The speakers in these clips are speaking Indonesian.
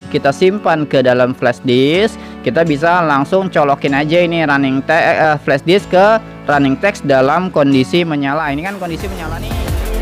kita simpan ke dalam flash disk, kita bisa langsung colokin aja ini flash disk ke running text dalam kondisi menyala. Ini kan kondisi menyala nih.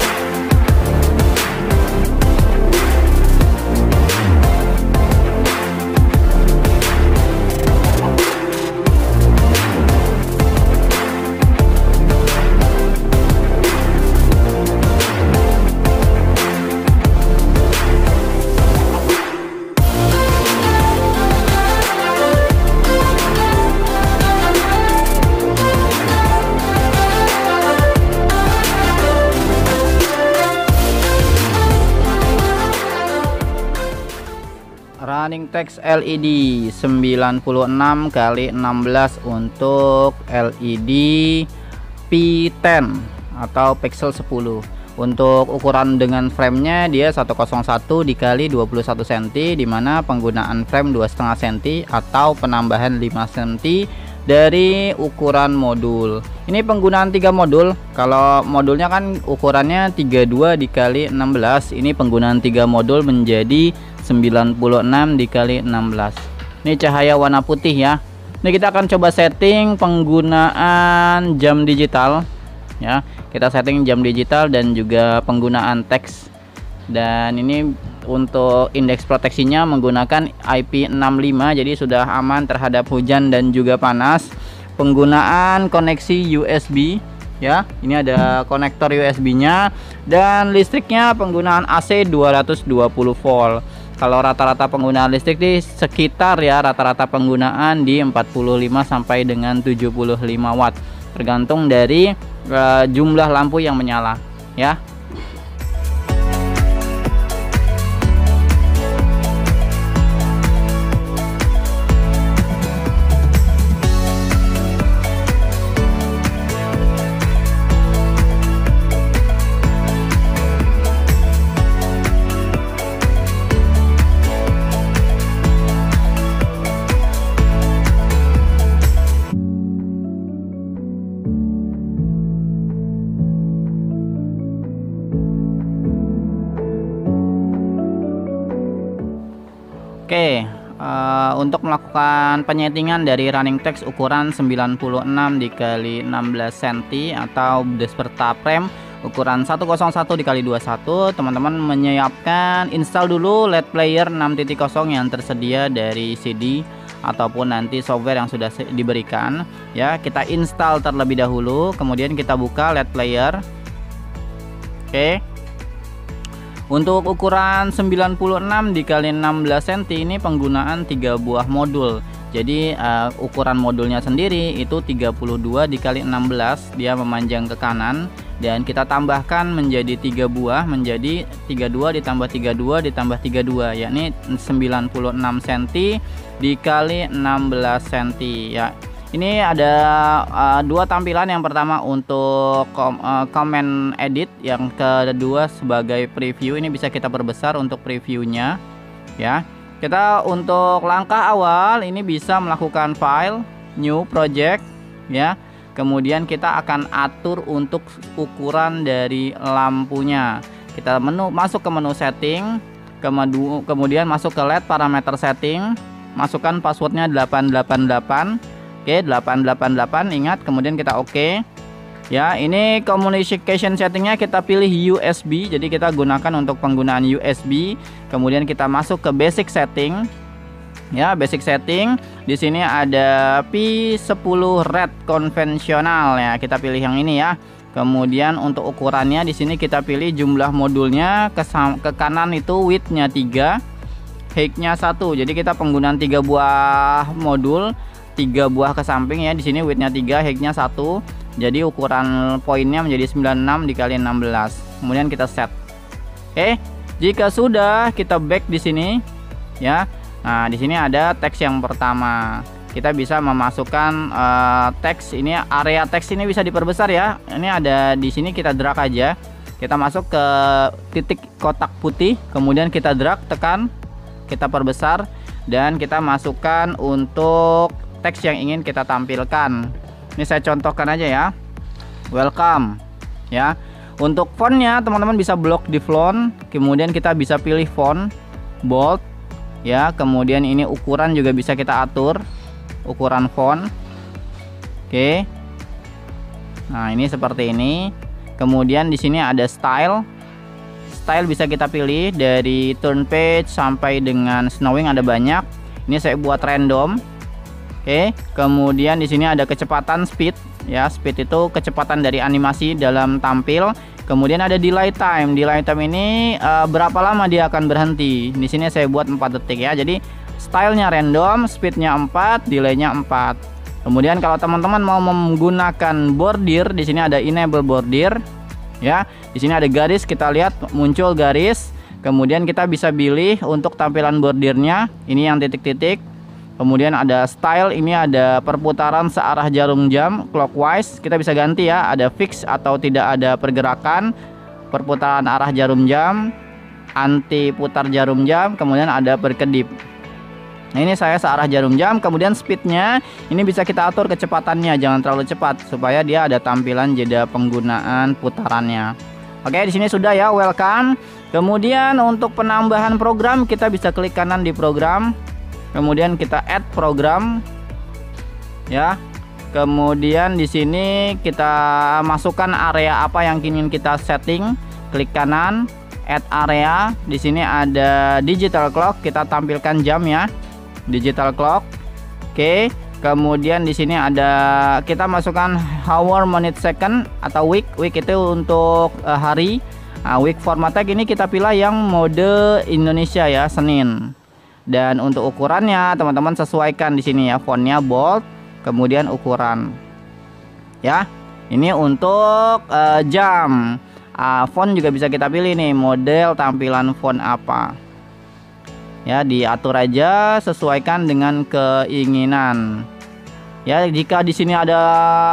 Running text LED 96 kali 16 untuk LED P10 atau pixel 10. Untuk ukuran dengan framenya dia 101 dikali 21 cm, dimana penggunaan frame 2,5 cm atau penambahan 5 cm dari ukuran modul. Ini penggunaan 3 modul. Kalau modulnya kan ukurannya 32 dikali 16, ini penggunaan 3 modul menjadi 96 dikali 16. Ini cahaya warna putih ya. Ini kita akan coba setting penggunaan jam digital ya. Kita setting jam digital dan juga penggunaan teks. Dan ini untuk indeks proteksinya menggunakan IP65, jadi sudah aman terhadap hujan dan juga panas. Penggunaan koneksi USB ya. Ini ada konektor USB-nya dan listriknya penggunaan AC 220 volt. Kalau rata-rata penggunaan listrik di sekitar ya, rata-rata penggunaan di 45 sampai dengan 75 watt, tergantung dari jumlah lampu yang menyala ya. Oke, untuk melakukan penyetingan dari running text ukuran 96 dikali 16 cm atau Desperta frame ukuran 101 dikali 21, teman-teman menyiapkan install dulu LED player 6.0 yang tersedia dari CD ataupun nanti software yang sudah diberikan ya. Kita install terlebih dahulu, kemudian kita buka LED player. Oke. Untuk ukuran 96 dikali 16 cm ini penggunaan 3 buah modul. Jadi ukuran modulnya sendiri itu 32 dikali 16, dia memanjang ke kanan, dan kita tambahkan menjadi 3 buah, menjadi 32 ditambah 32 ditambah 32, yakni 96 cm dikali 16 cm ya. Ini ada dua tampilan. Yang pertama untuk comment edit, yang kedua sebagai preview. Ini bisa kita perbesar untuk previewnya ya. Kita untuk langkah awal ini bisa melakukan file, new project ya. Kemudian kita akan atur untuk ukuran dari lampunya. Kita masuk ke menu setting, kemudian masuk ke LED parameter setting, masukkan passwordnya 888. Oke, 888, ingat, kemudian kita oke ya. Ini communication settingnya kita pilih USB, jadi kita gunakan untuk penggunaan USB. Kemudian kita masuk ke basic setting ya. Basic setting di sini ada P10 red konvensional ya, kita pilih yang ini ya. Kemudian untuk ukurannya di sini kita pilih jumlah modulnya, ke kanan itu widthnya 3, height-nya 1. Jadi kita penggunaan 3 buah modul, 3 buah ke samping ya. Di sini widthnya 3, height-nya 1. Jadi ukuran poinnya menjadi 96 dikali 16. Kemudian kita set. Oke, jika sudah kita back di sini ya. Nah, di sini ada teks yang pertama. Kita bisa memasukkan teks ini, area teks ini bisa diperbesar ya. Ini ada di sini, kita drag aja. Kita masuk ke titik kotak putih, kemudian kita drag, tekan, kita perbesar, dan kita masukkan untuk teks yang ingin kita tampilkan. Ini saya contohkan aja ya. Welcome ya. Untuk fontnya teman-teman bisa blok di font, kemudian kita bisa pilih font bold, ya. Kemudian ini ukuran juga bisa kita atur, ukuran font. Oke. Nah, ini seperti ini. Kemudian di sini ada style. Style bisa kita pilih dari turn page sampai dengan snowing, ada banyak. Ini saya buat random. Oke. Kemudian di sini ada kecepatan, speed, ya. Speed itu kecepatan dari animasi dalam tampil. Kemudian ada delay time. Delay time ini berapa lama dia akan berhenti. Di sini saya buat 4 detik ya. Jadi stylenya random, speednya 4, delaynya 4. Kemudian kalau teman-teman mau menggunakan bordir, di sini ada enable bordir, ya. Di sini ada garis, kita lihat muncul garis. Kemudian kita bisa pilih untuk tampilan bordirnya. Ini yang titik-titik. Kemudian ada style, ini ada perputaran searah jarum jam clockwise. Kita bisa ganti ya, ada fix atau tidak ada pergerakan, perputaran arah jarum jam, anti putar jarum jam, kemudian ada berkedip. Nah, ini saya searah jarum jam. Kemudian speednya ini bisa kita atur kecepatannya, jangan terlalu cepat supaya dia ada tampilan jeda penggunaan putarannya. Oke, di sini sudah ya, welcome. Kemudian untuk penambahan program kita bisa klik kanan di program. Kemudian kita add program, ya. Kemudian di sini kita masukkan area apa yang ingin kita setting. Klik kanan, add area. Di sini ada digital clock, kita tampilkan jam ya, digital clock. Oke. Kemudian di sini ada kita masukkan hour, minute, second atau week. Week itu untuk hari. Nah, week format tag ini kita pilih yang mode Indonesia ya, Senin. Dan untuk ukurannya teman-teman sesuaikan di sini ya, fontnya bold, kemudian ukuran. Ya, ini untuk jam. Font juga bisa kita pilih nih, model tampilan font apa. Ya, diatur aja, sesuaikan dengan keinginan. Ya, jika di sini ada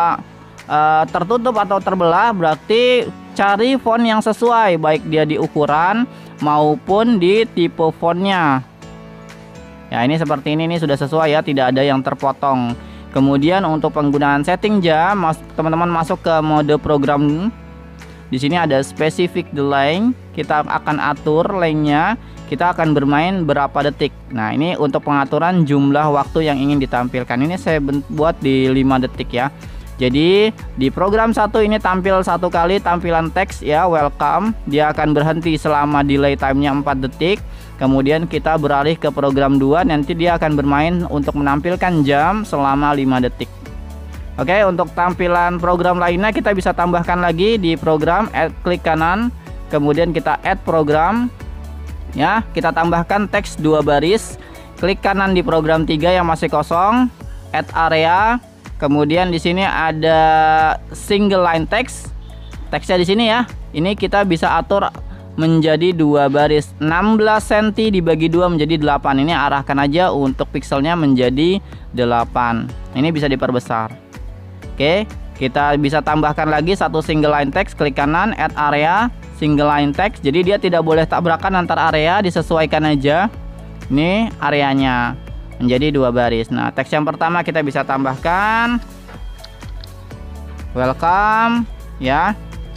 tertutup atau terbelah, berarti cari font yang sesuai, baik dia di ukuran maupun di tipe fontnya. Ya, ini seperti ini sudah sesuai ya, tidak ada yang terpotong. Kemudian untuk penggunaan setting jam, teman-teman masuk ke mode program. Di sini ada specific delay, kita akan atur lengthnya, kita akan bermain berapa detik. Nah, ini untuk pengaturan jumlah waktu yang ingin ditampilkan. Ini saya buat di 5 detik ya. Jadi di program 1 ini tampil 1 kali tampilan teks ya, welcome. Dia akan berhenti selama delay time-nya 4 detik. Kemudian kita beralih ke program 2, nanti dia akan bermain untuk menampilkan jam selama 5 detik. Oke, untuk tampilan program lainnya kita bisa tambahkan lagi di program, klik kanan, kemudian kita add program. Ya, kita tambahkan teks 2 baris. Klik kanan di program 3 yang masih kosong, add area. Kemudian di sini ada single line text. Teksnya di sini ya. Ini kita bisa atur menjadi 2 baris, 16 cm dibagi 2 menjadi 8. Ini arahkan aja untuk pixelnya menjadi 8. Ini bisa diperbesar. Oke, kita bisa tambahkan lagi 1 single line text, klik kanan, add area, single line text. Jadi dia tidak boleh tabrakan antar area, disesuaikan aja. Ini areanya menjadi 2 baris. Nah, teks yang pertama kita bisa tambahkan welcome ya.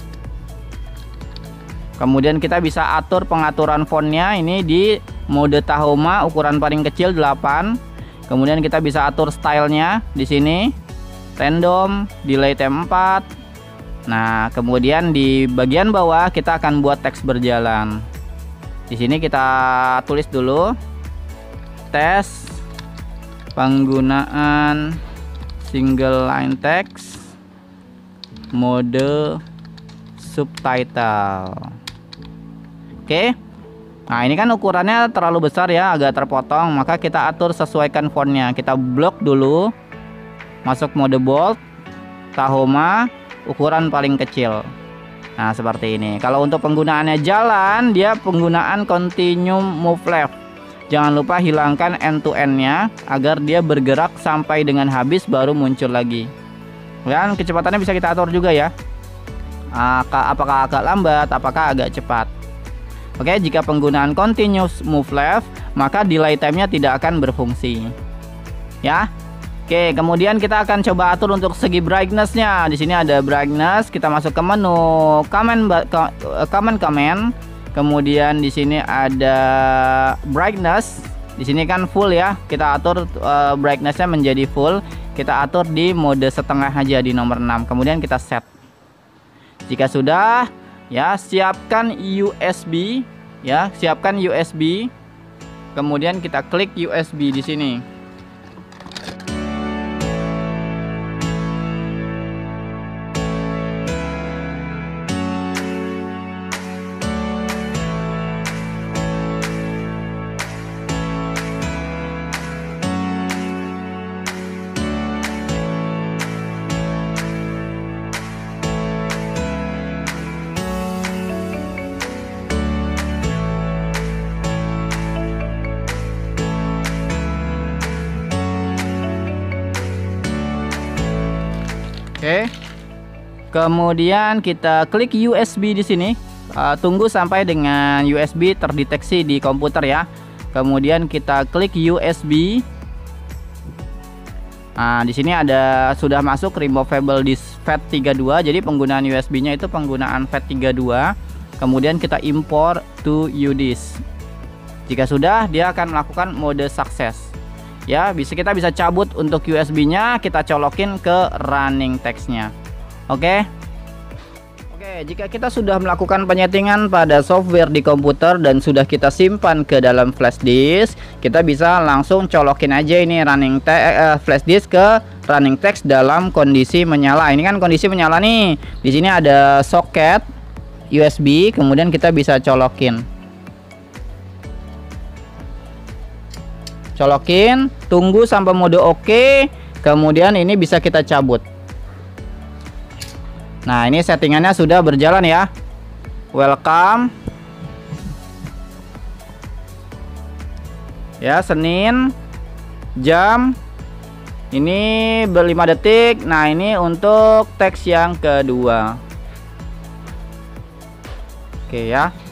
Kemudian kita bisa atur pengaturan fontnya, ini di mode Tahoma ukuran paling kecil 8. Kemudian kita bisa atur stylenya di sini random, delay time 4. Nah, kemudian di bagian bawah kita akan buat teks berjalan. Di sini kita tulis dulu tes penggunaan single line text mode subtitle. Oke. Nah, ini kan ukurannya terlalu besar ya, agak terpotong, maka kita atur sesuaikan fontnya. Kita blok dulu, masuk mode bold, Tahoma, ukuran paling kecil. Nah, seperti ini. Kalau untuk penggunaannya jalan, dia penggunaan continue move left. Jangan lupa hilangkan end to end-nya agar dia bergerak sampai dengan habis baru muncul lagi. Dan kecepatannya bisa kita atur juga ya. Apakah agak lambat, apakah agak cepat. Oke, jika penggunaan continuous move left, maka delay time-nya tidak akan berfungsi. Ya. Oke, kemudian kita akan coba atur untuk segi brightness-nya. Di sini ada brightness, kita masuk ke menu comment. Kemudian di sini ada brightness. Di sini kan full ya, kita atur brightnessnya menjadi full. Kita atur di mode setengah aja di nomor 6. Kemudian kita set. Jika sudah, ya siapkan USB, ya siapkan USB. Kemudian kita klik USB di sini. Oke. Kemudian kita klik USB di sini. Tunggu sampai dengan USB terdeteksi di komputer ya. Kemudian kita klik USB. Nah, di sini ada sudah masuk removable disk FAT32. Jadi penggunaan USB-nya itu penggunaan FAT32. Kemudian kita import to UDISK. Jika sudah, dia akan melakukan mode sukses. Ya, kita bisa cabut untuk USB-nya, kita colokin ke running text-nya. Oke. Oke, jika kita sudah melakukan penyetingan pada software di komputer dan sudah kita simpan ke dalam flash disk, kita bisa langsung colokin aja ini flash disk ke running text dalam kondisi menyala. Ini kan kondisi menyala nih. Di sini ada soket USB, kemudian kita bisa colokin. Colokin, tunggu sampai mode oke, kemudian ini bisa kita cabut. Nah, ini settingannya sudah berjalan ya. Welcome. Ya, Senin, jam ini 5 detik. Nah, ini untuk teks yang kedua. Oke ya.